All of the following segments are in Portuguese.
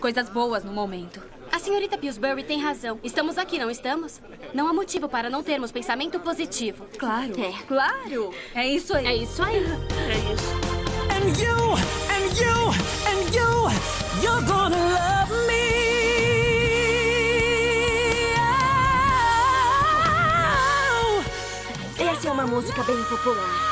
coisas boas no momento. A senhorita Pillsbury tem razão. Estamos aqui, não estamos? Não há motivo para não termos pensamento positivo. Claro. É. Claro. É isso aí. É isso aí. É isso. And you're gonna love me. Oh. Essa é uma música bem popular.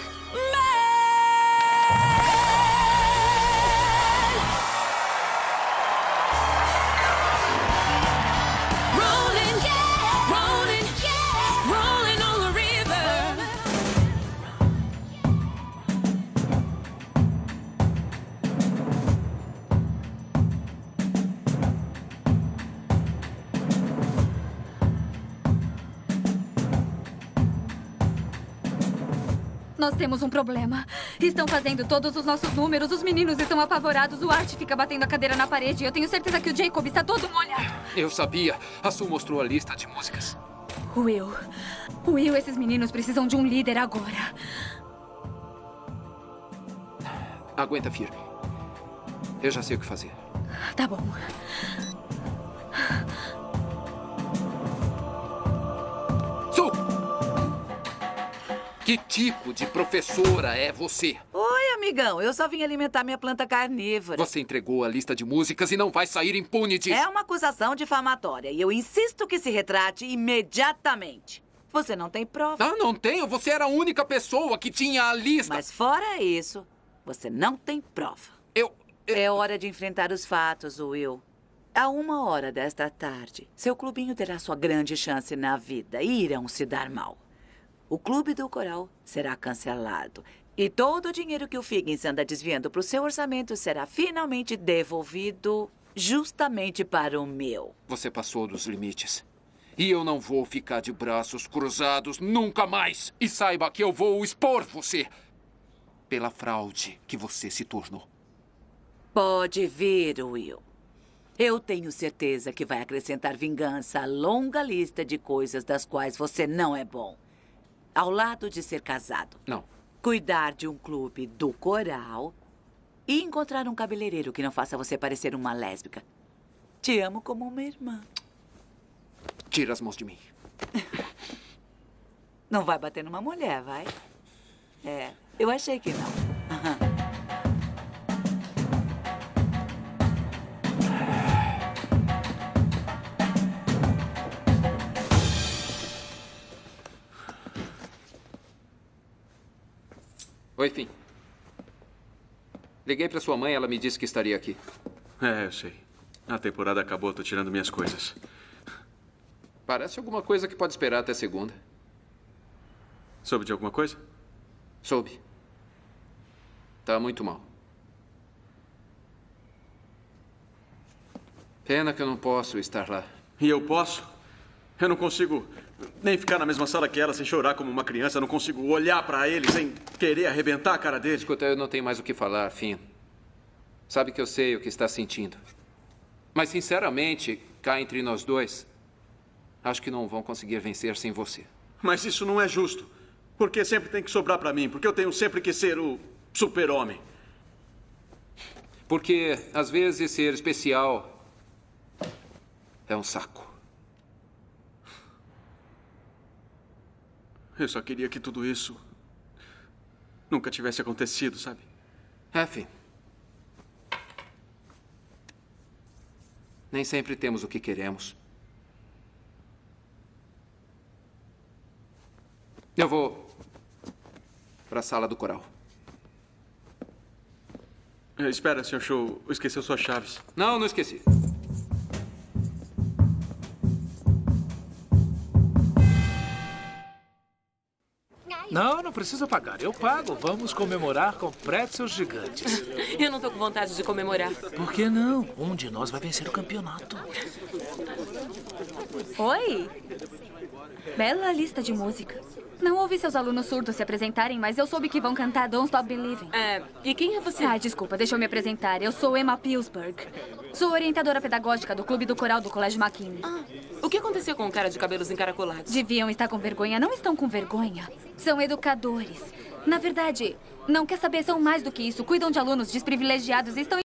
Nós temos um problema. Estão fazendo todos os nossos números, os meninos estão apavorados, o Art fica batendo a cadeira na parede. Eu tenho certeza que o Jacob está todo molhado. Eu sabia. A Sue mostrou a lista de músicas. Will, esses meninos precisam de um líder agora. Aguenta firme. Eu já sei o que fazer. Tá bom. Sue! Que tipo de professora é você? Oi, amigão. Eu só vim alimentar minha planta carnívora. Você entregou a lista de músicas e não vai sair impune disso. É uma acusação difamatória e eu insisto que se retrate imediatamente. Você não tem prova. Ah, não tenho? Você era a única pessoa que tinha a lista. Mas fora isso, você não tem prova. É hora de enfrentar os fatos, Will. A 1h desta tarde, seu clubinho terá sua grande chance na vida e irão se dar mal. O clube do coral será cancelado. E todo o dinheiro que o Figgins anda desviando para o seu orçamento será finalmente devolvido justamente para o meu. Você passou dos limites. E eu não vou ficar de braços cruzados nunca mais. E saiba que eu vou expor você pela fraude que você se tornou. Pode vir, Will. Eu tenho certeza que vai acrescentar vingança à longa lista de coisas das quais você não é bom. Ao lado de ser casado. Não. Cuidar de um clube do coral e encontrar um cabeleireiro que não faça você parecer uma lésbica. Te amo como uma irmã. Tira as mãos de mim. Não vai bater numa mulher, vai? É, eu achei que não. Oi, Finn. Liguei pra sua mãe, ela me disse que estaria aqui. É, eu sei. A temporada acabou, tô tirando minhas coisas. Parece alguma coisa que pode esperar até segunda. Soube de alguma coisa? Soube. Tá muito mal. Pena que eu não posso estar lá. E eu posso? Eu não consigo nem ficar na mesma sala que ela sem chorar como uma criança. Eu não consigo olhar pra ele sem querer arrebentar a cara dele. Escuta, eu não tenho mais o que falar, Finn. Sabe que eu sei o que está sentindo. Mas, sinceramente, cá entre nós dois, acho que não vão conseguir vencer sem você. Mas isso não é justo. Porque sempre tem que sobrar pra mim. Porque eu tenho sempre que ser o super-homem. Porque, às vezes, ser especial é um saco. Eu só queria que tudo isso nunca tivesse acontecido, sabe? É, Finn. Nem sempre temos o que queremos. Eu vou para a sala do coral. Espera, Sr. Show. Esqueceu suas chaves. Não esqueci. Não precisa pagar. Eu pago. Vamos comemorar com pretzels gigantes. Eu não tô com vontade de comemorar. Por que não? Um de nós vai vencer o campeonato. Oi. Bela lista de música. Não ouvi seus alunos surdos se apresentarem, mas eu soube que vão cantar Don't Stop Believing. E quem é você? Desculpa, deixa eu me apresentar. Eu sou Emma Pillsbury. Sou orientadora pedagógica do Clube do Coral do Colégio McKinley. O que aconteceu com o cara de cabelos encaracolados? Deviam estar com vergonha. Não estão com vergonha. São educadores. Na verdade, não quer saber, são mais do que isso. Cuidam de alunos desprivilegiados e estão